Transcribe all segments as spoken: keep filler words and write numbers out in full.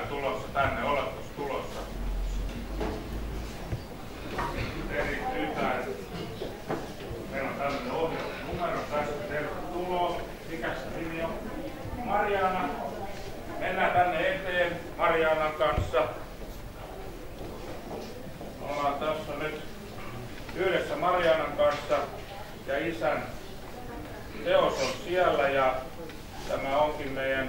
tulossa tänne? Oletko tulossa? Eritytään. Meillä on tämmöinen ohjelmanumero tästä. Tervetuloa. Mikäs nimi on? Marjaana. Mennään tänne eteen Marjaanan kanssa. Ollaan tässä nyt yhdessä Marjaanan kanssa ja isän teos on siellä ja tämä onkin meidän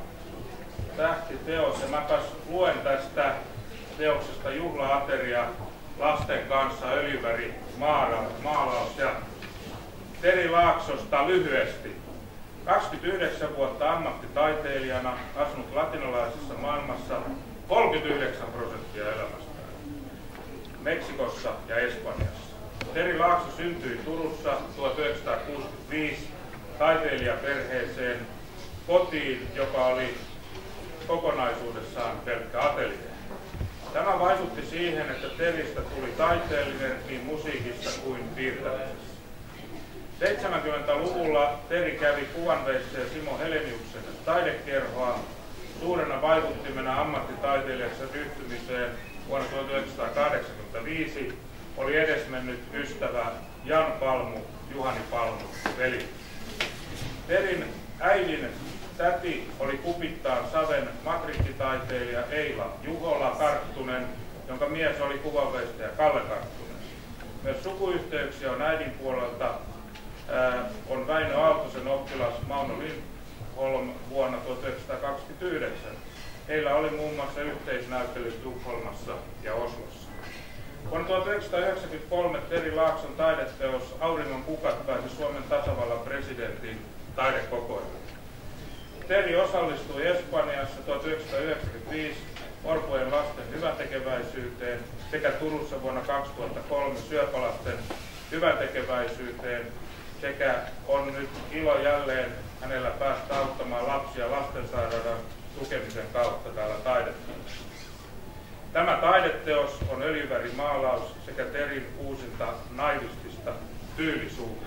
tähtiteos. Ja mä taas luen tästä teoksesta Juhla-ateria lasten kanssa öljyväri maalaus ja Teri Laaksosta lyhyesti. kaksikymmentäyhdeksän vuotta ammattitaiteilijana, asunut latinalaisessa maailmassa kolmekymmentäyhdeksän prosenttia elämästään, Meksikossa ja Espanjassa. Teri Laakso syntyi Turussa tuhatyhdeksänsataakuusikymmentäviisi taiteilijaperheeseen, kotiin, joka oli kokonaisuudessaan pelkkä ateljee. Tämä vaikutti siihen, että Teristä tuli taiteellinen niin musiikissa kuin piirtämisessä. seitsemänkymmentäluvulla Teri kävi kuvanveistäjä Simo Heleniuksen taidekerhoa. Suurena vaikuttimena ammattitaiteilijaksi ryhtymiseen vuonna tuhatyhdeksänsataakahdeksankymmentäviisi oli edesmennyt ystävä Jan Palmu, Juhani Palmu, veli. Terin äidin täti oli Kupittaan Saven matrikkitaiteilija Eila Juhola Karttunen, jonka mies oli kuvanveistäjä Kalle Karttunen. Myös sukuyhteyksiä on äidin puolelta. Ää, on Väinö Aaltosen oppilas Mauno Lindholm vuonna tuhatyhdeksänsataakaksikymmentäyhdeksän. Heillä oli muun muassa yhteisnäyttelyt Tukholmassa ja Oslossa. Vuonna tuhatyhdeksänsataayhdeksänkymmentäkolme Teri Laakson taideteos Auringon kukat pääsi Suomen tasavallan presidentin taidekokoelmiin. Teri osallistui Espanjassa tuhatyhdeksänsataayhdeksänkymmentäviisi orpojen lasten hyväntekeväisyyteen sekä Turussa vuonna kaksituhattakolme syöpälasten hyväntekeväisyyteen sekä on nyt ilo jälleen hänellä päästä auttamaan lapsia lastensairaalan tukemisen kautta täällä taideteossa. Tämä taideteos on öljyvärimaalaus sekä Terin uusinta naivistista tyylisuutta.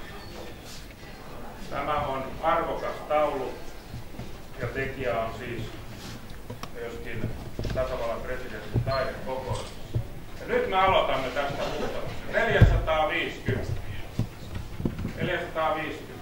Tämä on arvokas taulu ja tekijä on siis myöskin tasavallan presidentin taidekokoelmassa. Ja nyt me aloitamme tästä huutamista. neljäsataaviisikymmentä. neljäsataaviisikymmentä.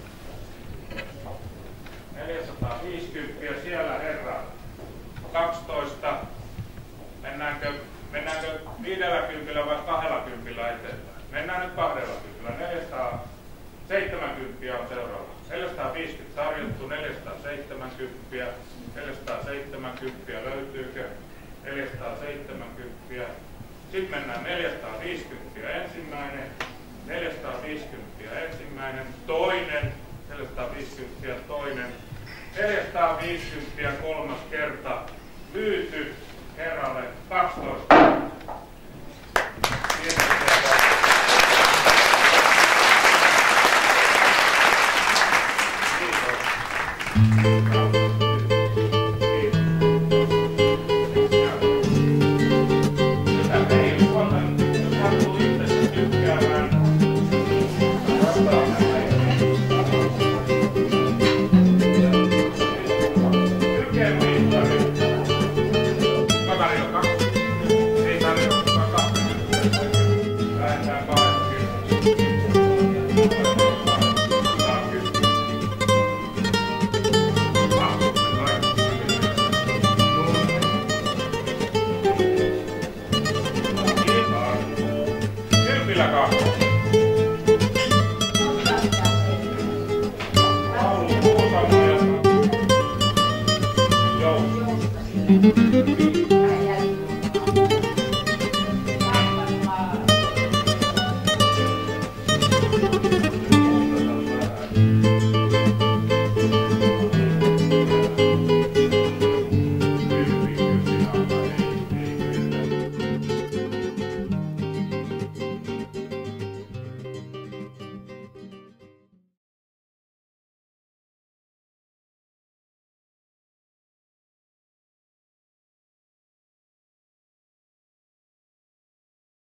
neljäsataaviisikymmentä siellä herra kaksitoista. Mennäänkö, mennäänkö viidelläkympillä vai kahdellakymmenellä eteenpäin? Mennään nyt kahdellakymmenellä. neljäsataaseitsemänkymmentä on seuraava. neljäsataaviisikymmentä tarjottu, neljäsataaseitsemänkymmentä. neljäsataaseitsemänkymmentä löytyykö? neljäsataaseitsemänkymmentä. Sitten mennään neljäsataaviisikymmentä ensimmäinen. neljäsataaviisikymmentä ensimmäinen. Toinen. neljäsataaviisikymmentä toinen. neljäsataaviisikymmentä kolmas kerta. Myyty herralle kaksitoista. Thank you.